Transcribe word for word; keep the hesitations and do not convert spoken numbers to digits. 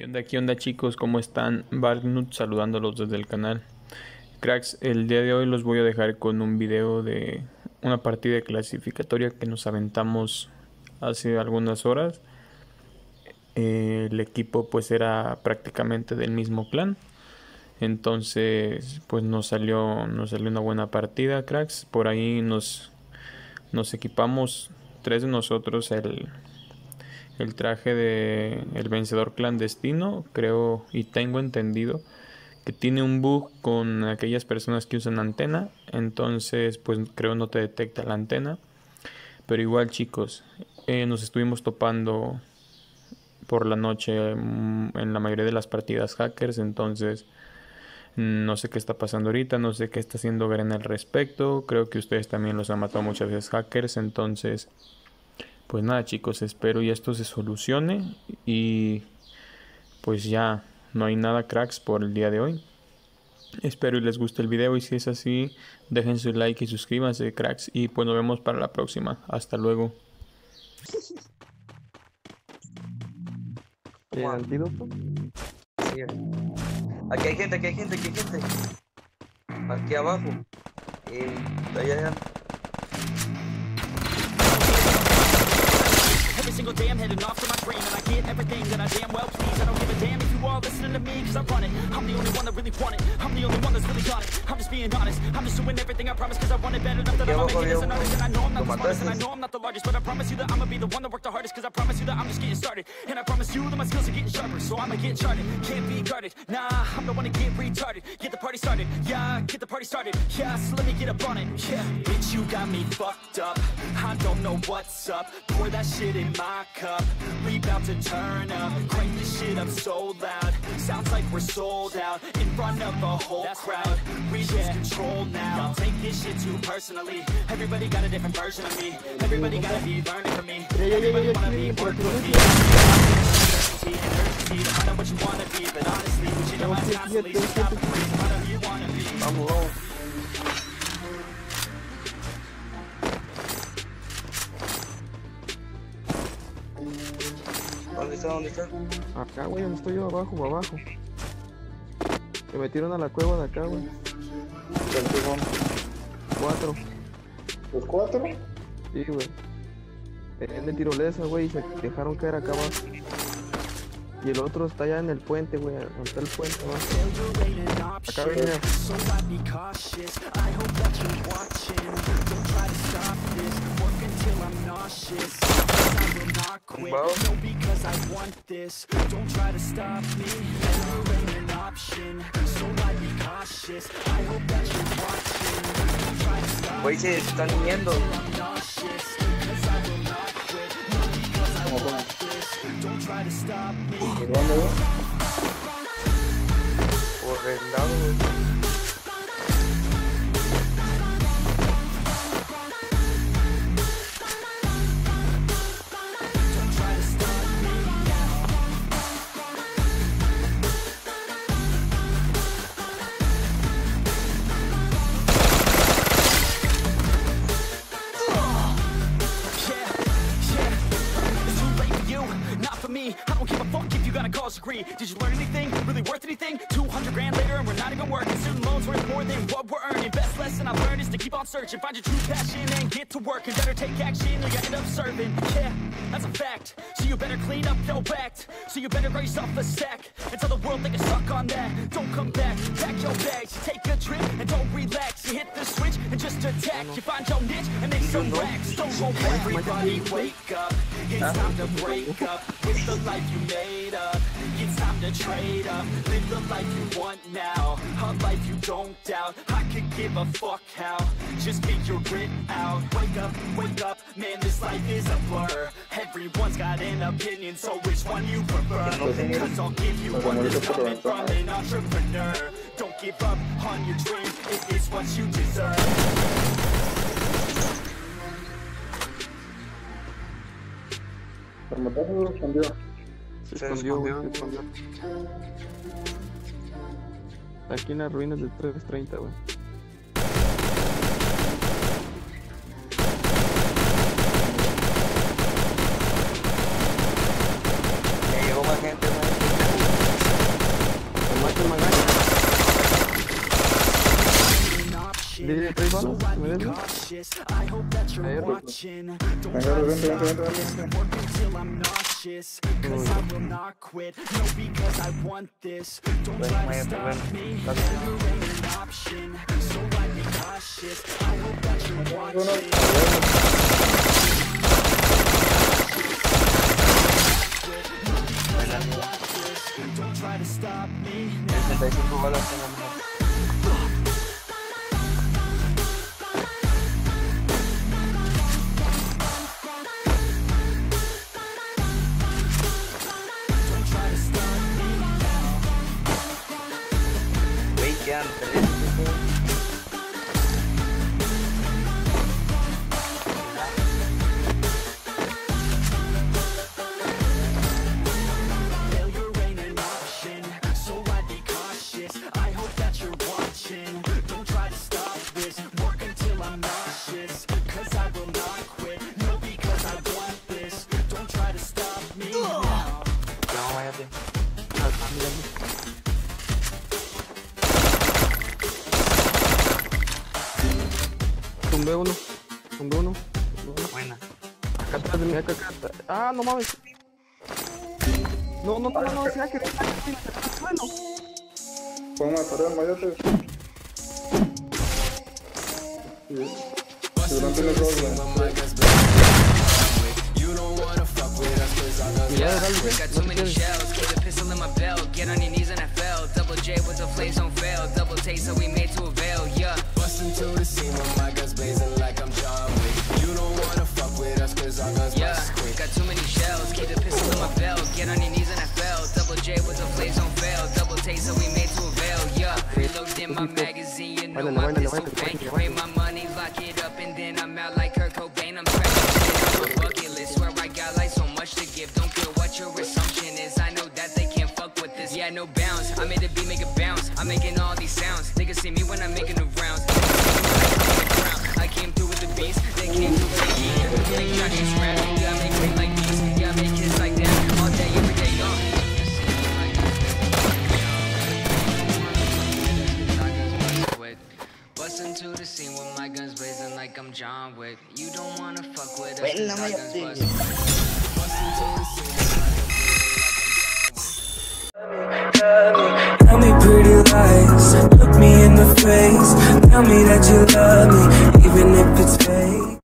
¿Qué onda, qué onda chicos? ¿Cómo están? Bargnut saludándolos desde el canal. Cracks, el día de hoy los voy a dejar con un video de una partida clasificatoria que nos aventamos hace algunas horas. Eh, el equipo pues era prácticamente del mismo clan. Entonces pues nos salió, nos salió una buena partida, cracks. Por ahí nos, nos equipamos tres de nosotros el... el traje de el vencedor clandestino, creo y tengo entendido que tiene un bug con aquellas personas que usan antena, entonces pues creo no te detecta la antena, pero igual chicos, eh, nos estuvimos topando por la noche mm, en la mayoría de las partidas hackers, entonces no sé qué está pasando ahorita, no sé qué está haciendo Garen al respecto, creo que ustedes también los han matado muchas veces hackers, entonces pues nada chicos, espero y esto se solucione y pues ya no hay nada cracks por el día de hoy. Espero y les guste el video y si es así, dejen su like y suscríbanse cracks y pues nos vemos para la próxima. Hasta luego. ¿El antídoto? Sí. Aquí hay gente, aquí hay gente, aquí hay gente. Aquí abajo. Eh, allá, allá. Every single day I'm heading off to my dream, and I get everything that I damn well please. I don't give a damn if you all listening to me, cause I run it. I'm the only one that really want it. I'm the only one that's really got it. I'm just being honest. I'm just doing everything I promise, cause I want it better enough that I'ma make it as an artist. And I know I'm not the smartest, and I know I'm not the largest, but I promise you that I'ma be the one that worked the hardest, cause I promise you that I'm just getting started. And I promise you that my skills are getting sharper, so I'ma get charted. Can't be guarded, nah, I'm the one to get retarded. Get the party started, yeah, get the party started. Yeah, so let me get up on it, yeah. Bitch, you got me fucked up. I don't know what's up. Pour that shit in my cup. We bout to turn up, crank this shit up so loud. Sounds like we're sold out in front of a whole That's crowd. Right. We lose control now. Y'all take this shit too personally. Everybody got a different version of me. Everybody gotta be learning from me. Everybody wanna be working with me. Urgency and urgency to find out what you wanna be, but honestly, what you know I constantly stop and freeze. Find out who you wanna be. I'm alone. ¿Dónde está? ¿Dónde está? Acá, güey, donde estoy yo, abajo, abajo. Me metieron a la cueva de acá, güey. ¿Cuántos son? Cuatro. ¿Los cuatro? Sí, güey. Venían de tirolesa, güey, y se dejaron caer acá abajo. Y el otro está allá en el puente, güey, donde está el puente, ¿no? Acá viene. Wow. Güey, se están yendo. ¿Por dónde, güey? Por el lado, güey. I don't give a fuck if you got a college degree. Did you learn anything? Really worth anything? two hundred grand later and we're not even working. Student loans worth more than what we're earning. Best lesson I've learned is to keep on searching. Find your true passion and get to work. And better take action or you end up serving. Yeah, that's a fact. So you better clean up your act. So you better raise yourself a sack. And tell the world they can suck on that. Don't come back, pack your bags. You take a trip and don't relax. You hit the switch and just attack. You find your niche and make some racks. Don't go everybody wake up. It's time to break up with the life you made up. It's time to trade up. Live the life you want now. A life you don't doubt. I could give a fuck how. Just get your grit out. Wake up, wake up. Man, this life is a blur. Everyone's got an opinion, so which one you prefer? Cause I'll give you one that's coming from an entrepreneur. Don't give up on your dreams. It is what you deserve. ¿Por matarse o escondió? Se Se escondió, güey, escondió. se escondió. Aquí en las ruinas del trescientos treinta, güey. Me llegó más gente, güey. Dile, ¿traes balas? ¿Me des? cautious. I hope that you're Ahí, watching. Don't Venga, try to vente, stop vente, vente, me. vente. Work until I'm nauseous, cause I will not quit. No, because I want this. Don't try to stop me. Failure ain't an option, so I be cautious. I hope that you're watching. Don't try to stop me. sesenta y cinco balas tengo, mejor. Don't try to stop me. Güey, quedan tres. Failure ain't an option, so I be cautious. I hope that you're watching. Don't try to stop this. Work until I'm nauseous, cause I will not quit. No, because I want this. Don't try to stop me now. No, váyate. Ah, ah, mira, mira. Tumbé uno. Tumbé uno. Buena. Acá atrás de mí, acá, acá. atrás. Ah, no mames. No, no, no, no, decía que bueno. Vamos a parar, mayate. Durante los dos, güey. Ya, dale, güey. Got No too te many quedes. shells, keep a pistol in my belt. Get on your knees and I fell. Double J with the flames don't fail. Double taste so we made to avail, yeah. Bustin' to the scene with my guns blazing like I'm John Wick. You don't wanna fuck with us cause our guns Yeah, bust quick. got too many shells, keep a pistol in my belt. Get on your knees and I fell. Double J with the flames don't fail. Double taste so we made to avail, yeah. Reload in my magazine, you know Báilale, my báilale, pistol báilale, bang. báilale, Pay my money, lock it up, and then I'm out like Kurt Cobain. I'm trying to shit on my bucket list. Swear I got like so much to give. Don't care what your assumption is. I know that they can't fuck with this. Yeah, no bounce. I made the beat make a bounce. I'm making all these sounds. Niggas see me when I'm making the rounds. I came through with the beats. They came through with the heat. Like Johnny Scratch. Yeah, I make rain like these. Yeah, I make hits like that. All day, every day, young. Bustin' to the scene with my guns blazing like I'm John Wick. You don't wanna fuck with us. Buena, cause our guns váyate. bust. Tell me pretty lies, look me in the face. Tell me that you love me, even if it's fake.